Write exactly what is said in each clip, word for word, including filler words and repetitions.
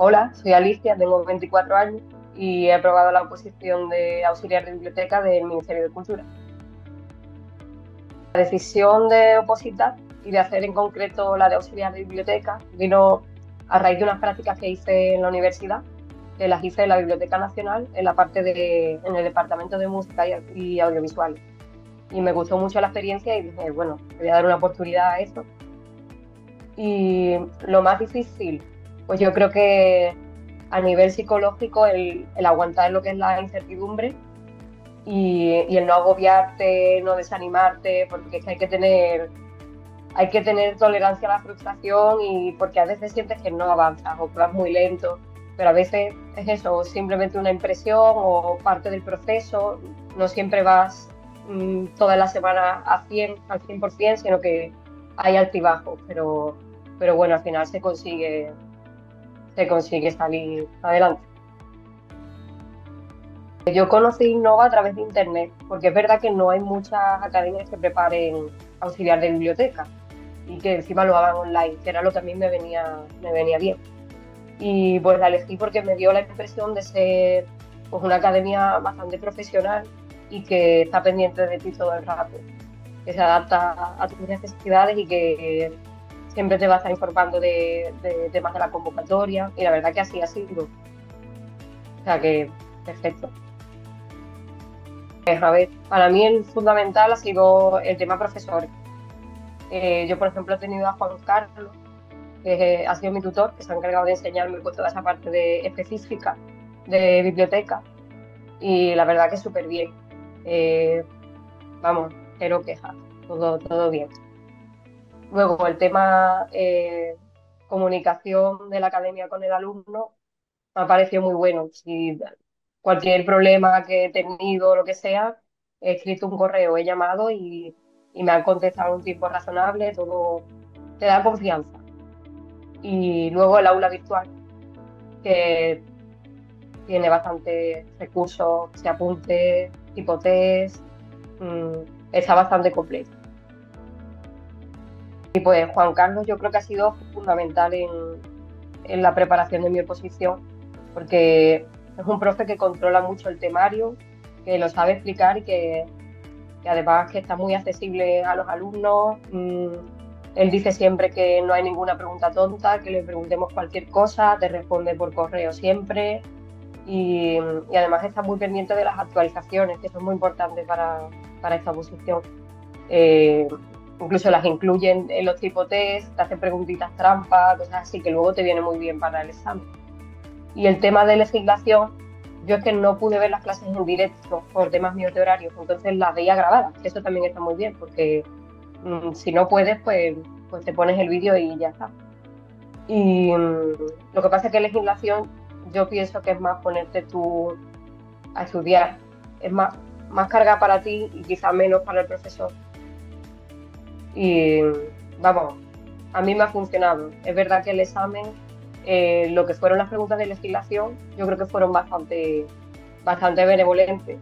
Hola, soy Alicia, tengo veinticuatro años y he aprobado la oposición de auxiliar de biblioteca del Ministerio de Cultura. La decisión de opositar y de hacer en concreto la de auxiliar de biblioteca vino a raíz de unas prácticas que hice en la universidad, que las hice en la Biblioteca Nacional, en la parte de, en el departamento de música y, y audiovisuales. Y me gustó mucho la experiencia y dije, bueno, le voy a dar una oportunidad a eso. Y lo más difícil, pues yo creo que a nivel psicológico el, el aguantar lo que es la incertidumbre y, y el no agobiarte, no desanimarte, porque es que hay que tener, hay que tener tolerancia a la frustración y porque a veces sientes que no avanzas o que vas muy lento, pero a veces es eso, simplemente una impresión o parte del proceso, no siempre vas mmm, toda la semana a cien, al cien por ciento, sino que hay altibajos, pero, pero bueno, al final se consigue, se consigue salir adelante. Yo conocí Innova a través de internet, porque es verdad que no hay muchas academias que preparen auxiliar de biblioteca y que encima lo hagan online, que era lo que a mí me venía, me venía bien. Y pues la elegí porque me dio la impresión de ser pues, una academia bastante profesional y que está pendiente de ti todo el rato, que se adapta a tus necesidades y que siempre te va a estar informando de, de temas de la convocatoria, y la verdad que así ha sido. O sea que, perfecto. Pues, a ver, para mí el fundamental ha sido el tema profesor. Eh, yo, por ejemplo, he tenido a Juan Carlos, que ha sido mi tutor, que se ha encargado de enseñarme pues, toda esa parte de, específica de biblioteca, y la verdad que súper bien. Eh, vamos, cero quejas, todo, todo bien. Luego, el tema eh, comunicación de la academia con el alumno me ha parecido muy bueno. Si cualquier problema que he tenido, lo que sea, he escrito un correo, he llamado y, y me han contestado en un tiempo razonable, todo te da confianza. Y luego el aula virtual, que tiene bastantes recursos, se apunte, tipo test, mmm, está bastante completo. Y pues Juan Carlos yo creo que ha sido fundamental en, en la preparación de mi oposición, porque es un profe que controla mucho el temario, que lo sabe explicar y que, que además que está muy accesible a los alumnos. Mm, él dice siempre que no hay ninguna pregunta tonta, que le preguntemos cualquier cosa, te responde por correo siempre y, y además está muy pendiente de las actualizaciones, que son muy importantes para, para esta oposición. Eh, incluso las incluyen en los tipos test, te hacen preguntitas trampa, cosas así que luego te viene muy bien para el examen. Y el tema de legislación, yo es que no pude ver las clases en directo por temas míos de horarios, entonces las veía grabadas, que eso también está muy bien, porque mmm, si no puedes, pues, pues te pones el vídeo y ya está. Y mmm, lo que pasa es que legislación, yo pienso que es más ponerte tú a estudiar, es más, más carga para ti y quizá menos para el profesor. Y vamos, a mí me ha funcionado. Es verdad que el examen, eh, lo que fueron las preguntas de legislación, yo creo que fueron bastante, bastante benevolentes.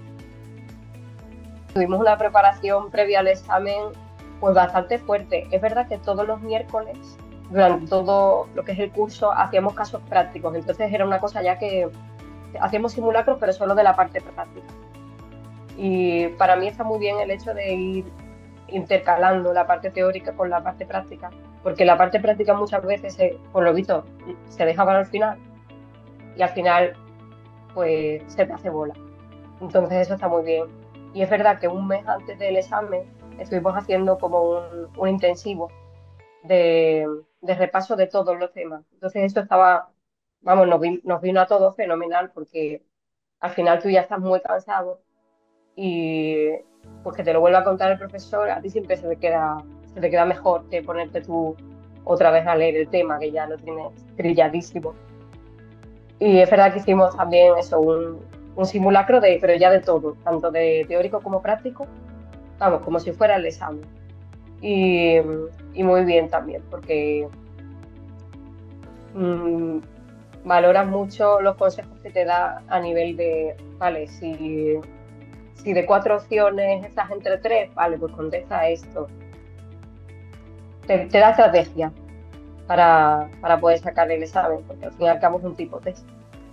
Tuvimos una preparación previa al examen pues bastante fuerte. Es verdad que todos los miércoles, durante todo lo que es el curso, hacíamos casos prácticos. Entonces era una cosa ya que hacíamos simulacros, pero solo de la parte práctica. Y para mí está muy bien el hecho de ir intercalando la parte teórica con la parte práctica, porque la parte práctica muchas veces, se, por lo visto, se deja para el final y al final pues se te hace bola. Entonces eso está muy bien. Y es verdad que un mes antes del examen estuvimos haciendo como un, un intensivo de, de repaso de todos los temas. Entonces eso estaba, vamos, nos, vi, nos vino a todos fenomenal porque al final tú ya estás muy cansado y pues que te lo vuelva a contar el profesor, a ti siempre se te queda, se te queda mejor que ponerte tú otra vez a leer el tema, que ya lo tienes trilladísimo. Y es verdad que hicimos también eso, un, un simulacro de, pero ya de todo, tanto de teórico como práctico, vamos, como si fuera el examen. Y, y muy bien también, porque mmm, valoras mucho los consejos que te da a nivel de, vale, si si de cuatro opciones estás entre tres, vale, pues contesta esto. Te, te da estrategia. para, para poder sacar el examen, porque al fin y al cabo es un tipo test.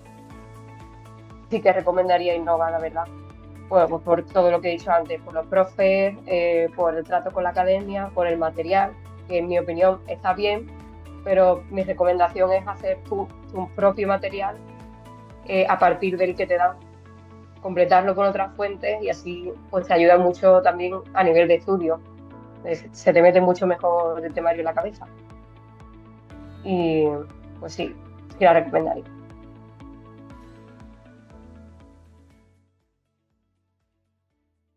Sí que recomendaría Innova, la verdad. Bueno, pues por todo lo que he dicho antes, por los profes, eh, por el trato con la academia, por el material, que en mi opinión está bien, pero mi recomendación es hacer tu, tu propio material eh, a partir del que te dan, completarlo con otras fuentes y así pues te ayuda mucho también a nivel de estudio. Eh, Se te mete mucho mejor el temario en la cabeza. Y pues sí, sí la recomendaría.